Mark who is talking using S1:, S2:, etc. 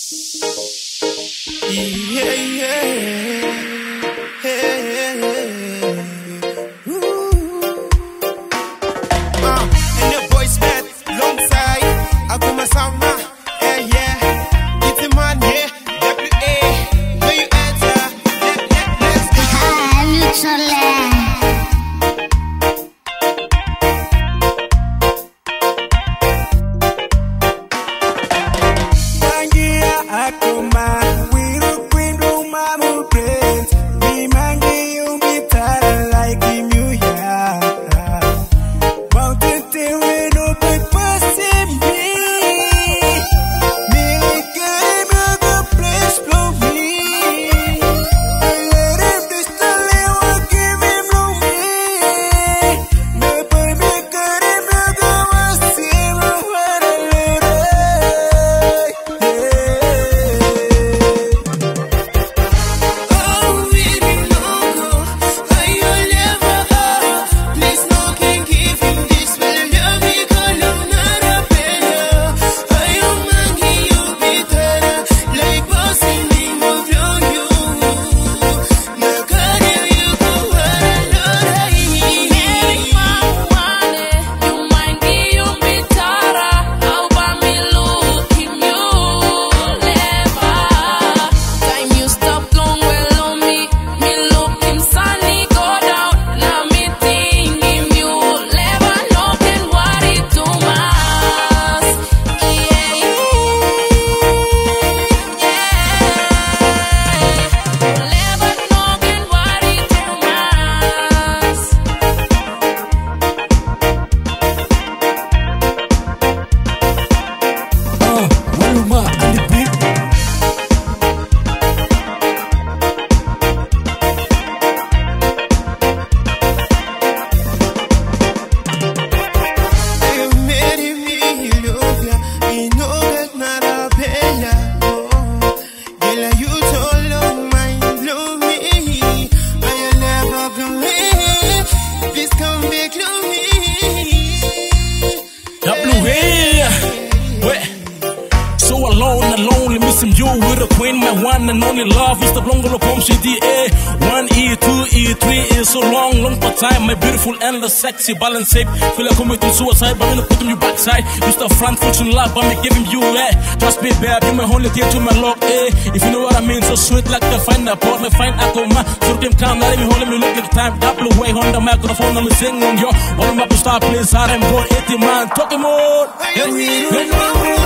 S1: And the JaySpet alongside Akomah, Itimarn, WA, where you enter, let's go.
S2: Akomah, Wiru, Queen, my mood prince. Me mangi, you be tired like him, you yeah. Mountain thing, we no people see me. Me like I'm the place blow me. I let him distally walk give him blow me. No boy me got him the was see me what I let
S3: Alone, missing you with a queen. My one and only love is the longer of home CDA. 1E, 2E, 3 is so long for time. My beautiful, endless, sexy, balance shape. Feel like committing suicide, but I'm gonna put you backside. Just a front foot in love, I'm giving you Trust me, babe, you my only key to my love, If you know what I mean, so sweet like the fine port, me fine Akomah. So them calm, let me hold me look like time. Double away on the microphone, I'm singing on yo. All of my star plays, I'm going Itimarn, talking more.